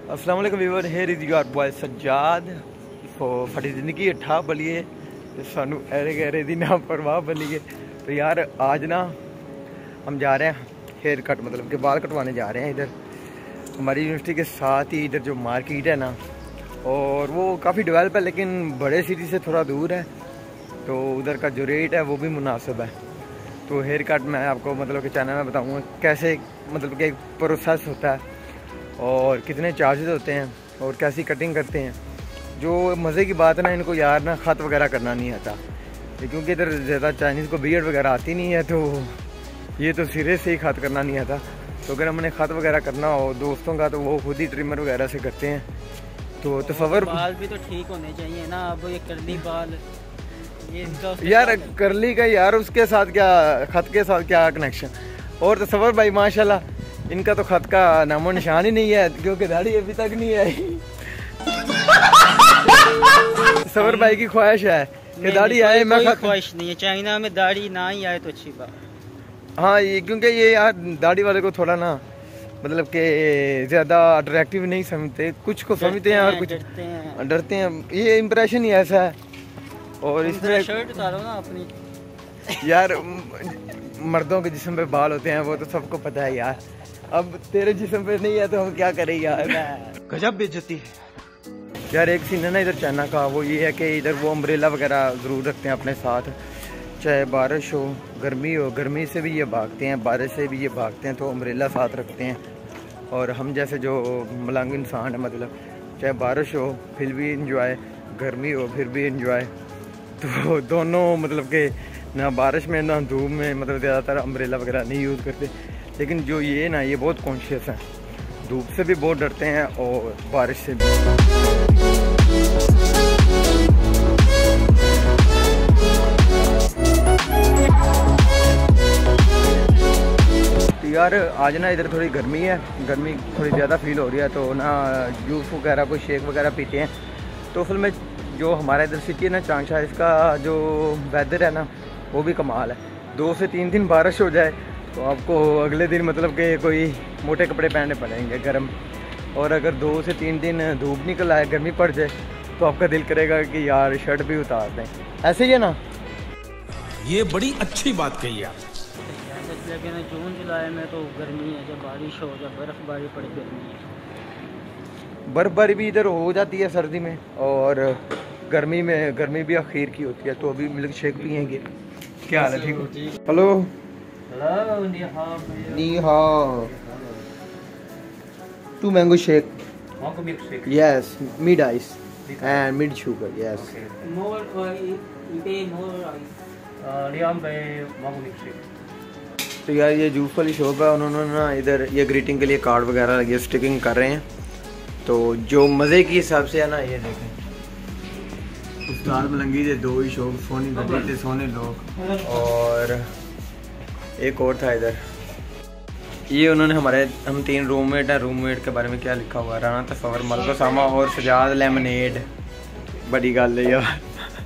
अस्सलाम वालेकुम viewer, here is your boy Sajjad. फटी जिंदगी ठा बलिए सानू ऐरे गहरे दी ना परवाह बलिए। तो यार आज ना हम जा रहे हैं हेयर कट, मतलब कि बाल कटवाने जा रहे हैं इधर हमारी यूनिवर्सिटी के साथ ही। इधर जो मार्केट है ना, और वो काफ़ी डेवलप है लेकिन बड़े सिटी से थोड़ा दूर है, तो उधर का जो रेट है वो भी मुनासिब है। तो हेयर कट मैं आपको मतलब कि चैनल में बताऊँगा कैसे, मतलब कि एक प्रोसेस होता है और कितने चार्जेस होते हैं और कैसी कटिंग करते हैं। जो मज़े की बात है ना, इनको यार ना ख़त वगैरह करना नहीं आता, क्योंकि इधर ज़्यादा चाइनीज़ को बियर्ड वगैरह आती नहीं है, तो ये तो सिरे से ही ख़त करना नहीं आता। तो अगर हमने ख़त वगैरह करना हो दोस्तों का, तो वो खुद ही ट्रिमर वगैरह से करते हैं। तो तसव्वुर बाल भी तो ठीक होने चाहिए ना। अब ये कर्ली बाल, ये यार करली का यार उसके साथ क्या, ख़त के साथ क्या कनेक्शन। और तसव्वुर भाई माशाल्लाह इनका तो ख़त का नामो निशान ही नहीं है, क्योंकि दाढ़ी अभी तक नहीं आई। तसव्वुर भाई की ख्वाहिश है कि दाढ़ी आए। मैं ख्वाहिश नहीं है, चाइना में दाढ़ी ना ही आए तो अच्छी बात। हाँ, ये क्योंकि ये यार दाढ़ी वाले को थोड़ा ना मतलब कि ज़्यादा अट्रैक्टिव नहीं समझते, कुछ को समझते हैं और कुछ डरते हैं। ये इम्प्रेशन ही ऐसा है। और इसमें शर्ट उतारो ना अपनी। यार मर्दों के जिस्म पे बाल होते हैं, वो तो सबको पता है यार। अब तेरे जिस्म पे नहीं है तो हम क्या करें यार। गजब बेइज्जती है यार। एक सीन है ना इधर चाइना का, वो ये है कि इधर वो अम्ब्रेला वगैरह ज़रूर रखते हैं अपने साथ, चाहे बारिश हो गर्मी हो। गर्मी से भी ये भागते हैं, बारिश से भी ये भागते हैं, तो अम्ब्रेला साथ रखते हैं। और हम जैसे जो मलंग इंसान है, मतलब चाहे बारिश हो फिर भी इंजॉय, गर्मी हो फिर भी इंजॉय। तो दोनों मतलब कि ना बारिश में ना धूप में मतलब ज़्यादातर अम्ब्रेला वगैरह नहीं यूज़ करते। लेकिन जो ये ना, ये बहुत कॉन्शियस हैं, धूप से भी बहुत डरते हैं और बारिश से भी। तो यार आज ना इधर थोड़ी गर्मी है, गर्मी थोड़ी ज़्यादा फील हो रही है, तो ना जूस वगैरह कोई शेक वगैरह पीते हैं। तो असल में जो हमारा इधर सिटी है ना चांगशार, इसका जो वेदर है ना वो भी कमाल है। 2 से 3 दिन बारिश हो जाए तो आपको अगले दिन मतलब कि कोई मोटे कपड़े पहनने पड़ेंगे गर्म। और अगर 2 से 3 दिन धूप निकल आए, गर्मी पड़ जाए, तो आपका दिल करेगा कि यार शर्ट भी उतार दें। ऐसे ही है ना। ये बड़ी अच्छी बात कही आप। लेकिन जून जुलाई में तो गर्मी है, जब बारिश हो, जब बर्फबारी पड़े गर्मी है। बर्फबारी भी इधर हो जाती है सर्दी में, और गर्मी में गर्मी भी आखिर की होती है। तो अभी मिल्क शेक पियेंगे। क्या हाल है? ठीक हो? हेलो नी हाओ। 2 mango shake. Mango milkshake. Yes, mid ice and mid sugar. Yes. More ice. Liam by mango milkshake. तो यार ये जूस वाली शॉप है, उन्होंने ना इधर ये ग्रीटिंग के लिए कार्ड वगैरह ये स्टिकिंग कर रहे हैं। तो जो मज़े के हिसाब से है ना, ये देखें उस्ताद मलंगी दे 2 ही शॉप, सोनी गड्डी थे सोने लोग, और एक और था इधर। ये उन्होंने हम 3 रूममेट हैं। रूममेट के बारे में क्या लिखा हुआ है? राना तसव्वुर, मलको सामा और सजाद लेमनेड। बड़ी गल है यार।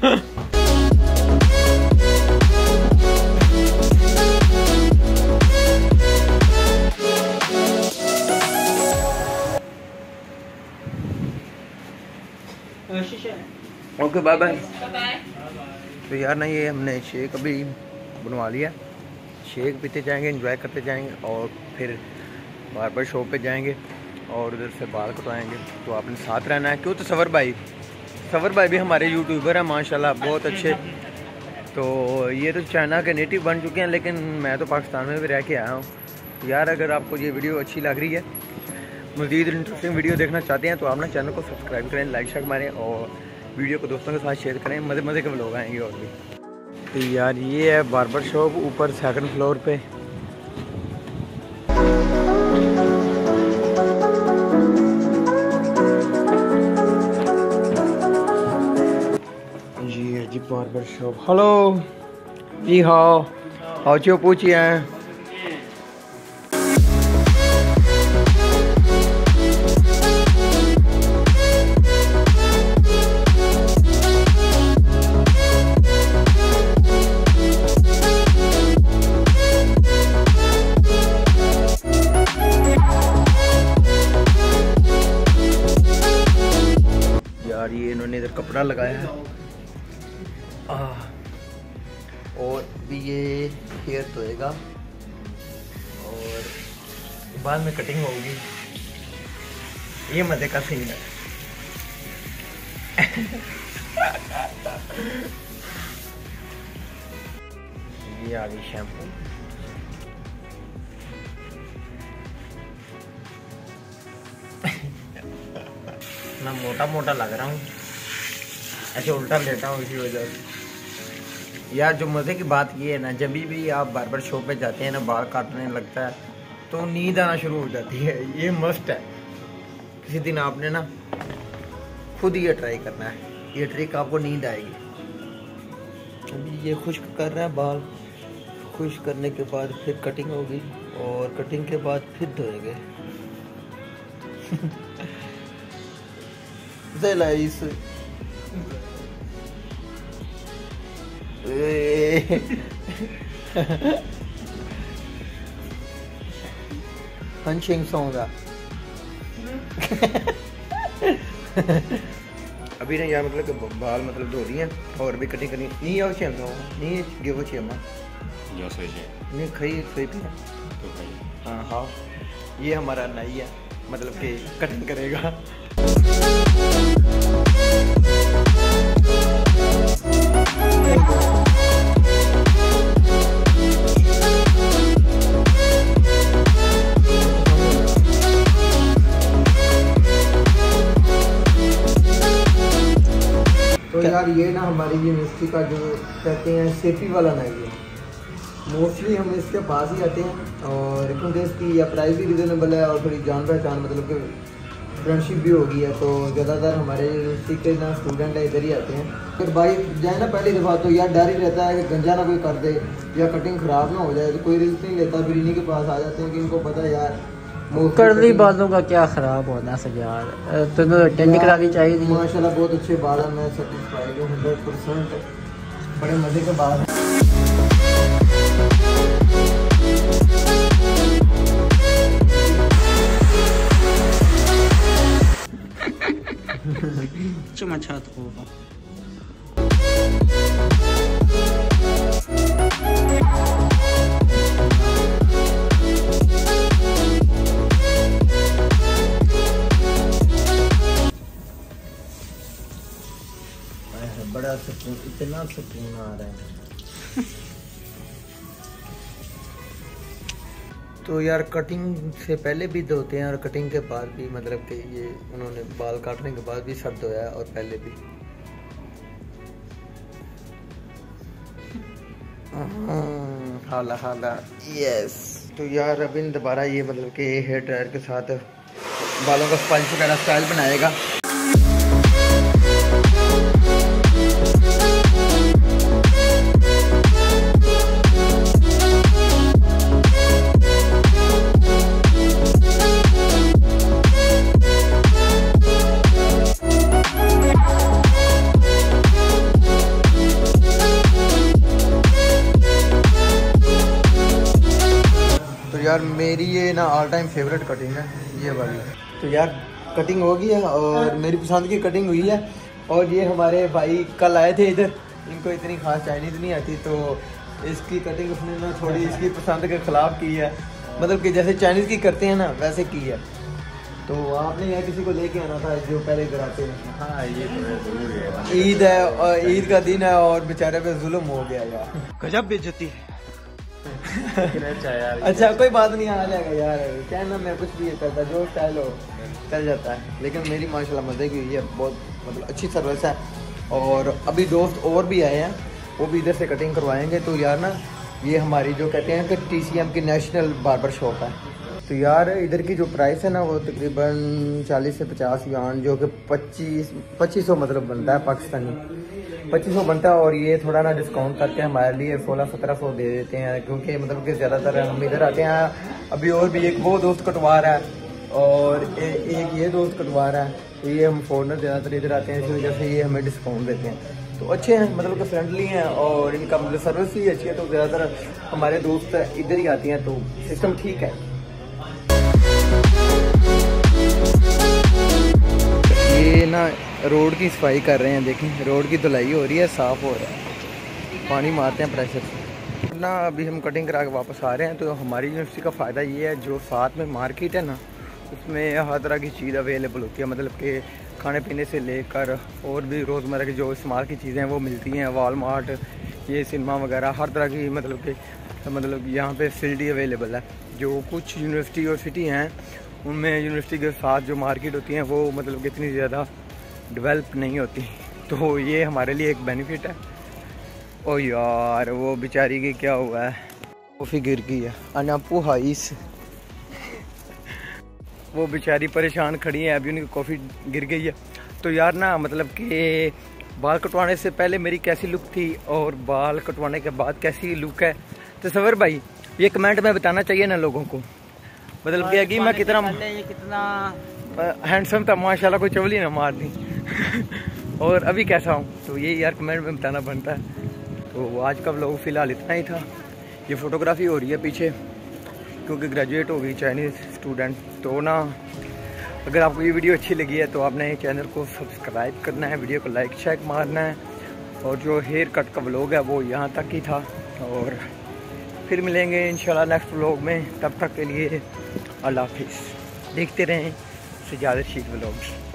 Okay bye bye. तो यार ना ये हमने शेक अभी बनवा लिया, शेक पीते जाएंगे, एंजॉय करते जाएंगे, और फिर बार्बर शॉप पे जाएंगे और उधर से बाल कटवाएंगे। तो आपने साथ रहना है। क्यों? तो तसव्वुर भाई भी हमारे यूट्यूबर हैं माशाल्लाह, बहुत अच्छे। तो ये तो चाइना के नेटिव बन चुके हैं, लेकिन मैं तो पाकिस्तान में भी रह के आया हूँ। यार अगर आपको ये वीडियो अच्छी लग रही है, मज़ीद इंटरेस्टिंग वीडियो देखना चाहते हैं, तो आप ना चैनल को सब्सक्राइब करें, लाइक शेयर मारें, और वीडियो को दोस्तों के साथ शेयर करें। मज़े मज़े के व्लॉग आएंगे और भी। तो यार ये है बार्बर शॉप ऊपर 2nd फ्लोर पे। जी है जी बार्बर शॉप। हेलो जी हाँ, आओ पूछिए हैं। और ये इन्होंने इधर कपड़ा लगाया है। और भी ये हेयर धोएगा और बाद में कटिंग होगी। ये मजे का सीन है। ये आ गई शैम्पू। मैं मोटा मोटा लग रहा हूँ, ऐसे उल्टा लेटा हूँ इसी वजह से। यार जो मज़े की बात ये है ना, जब भी आप बार्बर शॉप पे जाते हैं ना, बाल काटने लगता है तो नींद आना शुरू हो जाती है। ये मस्ट है। किसी दिन आपने ना खुद ये ट्राई करना है, ये ट्रिक आपको नींद आएगी। अभी ये खुश्क कर रहा है बाल, खुश्क करने के बाद फिर कटिंग होगी और कटिंग के बाद फिर धोएंगे। इस हंशिंग सॉन्ग अभी ना यार मतलब कि बाल मतलब धो रही हैं और भी कटिंग करनी नहीं आओ चाहिए नहीं गिव चाहिए नहीं खाई सही भी है तो हाँ हाँ ये हमारा नाई है मतलब कि कटिंग करेगा। तो यार ये ना हमारी यूनिवर्सिटी का जो कहते हैं सेफ्टी वाला नाई है, मोस्टली हम इसके पास ही आते हैं और क्योंकि इसकी या प्राइस भी रिजनेबल है और थोड़ी जान पहचान मतलब कि फ्रेंडशिप भी हो गई है, तो ज़्यादातर हमारे यूनिवर्सिटी के ना स्टूडेंट है इधर ही आते हैं। अगर बाइक जाए ना पहली दफ़ा तो यार डर ही रहता है कि गंजा ना कोई कर दे या कटिंग ख़राब ना हो जाए, तो कोई रिस्क नहीं लेता, फिर इन्हीं के पास आ जाते हैं कि इनको पता है यार कर्ली बालों का क्या ख़राब होना सजाद, तुम्हें अटेंड करानी चाहिए। माशाल्लाह बहुत अच्छे बाल हैं, मैं सेटिस्फाइड हूँ 100%। बड़े मज़े के बाल हैं। cuma satu. बड़ा सुकून, इतना सुकून आ रहा है। तो यार कटिंग से पहले भी धोते हैं और कटिंग के बाद भी, मतलब कि ये उन्होंने बाल काटने के बाद भी सब धोया है और पहले भी। हाला हाला यस। तो यार अभी दोबारा ये मतलब कि हेयर ड्रायर के साथ बालों का स्पंज वगैरह स्टाइल बनाएगा। यार मेरी ये ना ऑल टाइम फेवरेट कटिंग है ये वाली। तो यार कटिंग हो गई है और मेरी पसंद की कटिंग हुई है। और ये हमारे भाई कल आए थे इधर, इनको इतनी खास चाइनीज़ नहीं आती, तो इसकी कटिंग उसने ना थोड़ी इसकी पसंद के ख़िलाफ़ की है, मतलब कि जैसे चाइनीज़ की करते हैं ना वैसे की है। तो आपने यार किसी को लेके आना था जो पहले इधर आते हैं। हाँ ये तो ज़रूरी है, ईद है और ईद का दिन है और बेचारे पे जुल्म हो गया यार, गजब बेइज्जती है। अच्छा कोई बात नहीं, आ जाएगा यार, क्या ना मैं कुछ भी करता जो स्टाइल हो चल जाता है। लेकिन मेरी माशाल्लाह मज़े की हुई है, बहुत मतलब अच्छी सर्विस है। और अभी दोस्त और भी आए हैं, वो भी इधर से कटिंग करवाएंगे। तो यार ना ये हमारी जो कहते हैं कि TCM की नेशनल बार्बर शॉप है। तो यार इधर की जो प्राइस है ना वो तकरीबन 40 से 50 यान, जो कि 2500 मतलब बनता है पाकिस्तानी, 2500 बनता है। और ये थोड़ा ना डिस्काउंट करके हमारे लिए 1600-1700 दे देते हैं, क्योंकि मतलब कि ज़्यादातर हम इधर आते हैं। अभी और भी एक वो दोस्त कटवा रहा है और एक ये दोस्त कटवा रहा है, तो ये हम फॉरनर ज़्यादातर इधर आते हैं, इसी वजह से ये हमें डिस्काउंट देते हैं। तो अच्छे हैं, मतलब कि फ्रेंडली हैं और इनका मतलब सर्विस भी अच्छी है। तो ज़्यादातर हमारे दोस्त इधर ही आते हैं, तो सिस्टम ठीक है। ये ना रोड की सफाई कर रहे हैं। देखें रोड की धुलाई हो रही है, साफ़ हो रहा है, पानी मारते हैं प्रेशर से ना। अभी हम कटिंग करा के वापस आ रहे हैं। तो हमारी यूनिवर्सिटी का फ़ायदा ये है, जो साथ में मार्केट है ना, उसमें हर तरह की चीज़ अवेलेबल होती है। मतलब कि खाने पीने से लेकर और भी रोज़मर्रा की जो इस्तेमाल की चीज़ें हैं वो मिलती हैं। वॉलमार्ट, ये सिनेमा वगैरह, हर तरह की मतलब यहाँ पे फैसिलिटी अवेलेबल है। जो कुछ यूनिवर्सिटी और सिटी हैं उनमें यूनिवर्सिटी के साथ जो मार्केट होती हैं वो मतलब कि इतनी ज़्यादा डेवलप नहीं होती। तो ये हमारे लिए एक बेनिफिट है। ओ यार वो बेचारी की क्या हुआ है, कॉफ़ी गिर गई है अनापू हाइस। वो बेचारी परेशान खड़ी है, अभी उनकी कॉफ़ी गिर गई है। तो यार ना मतलब कि बाल कटवाने से पहले मेरी कैसी लुक थी और बाल कटवाने के बाद कैसी लुक है, तो सवर भाई ये कमेंट में बताना चाहिए ना लोगों को। मतलब क्या कि मैं कितना हैंडसम था माशाल्लाह, कोई चवली ना मार दी। और अभी कैसा हूँ तो ये यार कमेंट में बताना बनता है। तो आज का व्लॉग फ़िलहाल इतना ही था। ये फ़ोटोग्राफी हो रही है पीछे क्योंकि ग्रेजुएट हो गई चाइनीज़ स्टूडेंट। तो ना अगर आपको ये वीडियो अच्छी लगी है तो आपने चैनल को सब्सक्राइब करना है, वीडियो को लाइक शेयर मारना है। और जो हेयर कट का व्लॉग है वो यहाँ तक ही था और फिर मिलेंगे इंशाल्लाह नेक्स्ट व्लॉग में। तब तक के लिए अल्लाह हाफिज़। देखते रहें सजाद रशीद व्लॉग्स।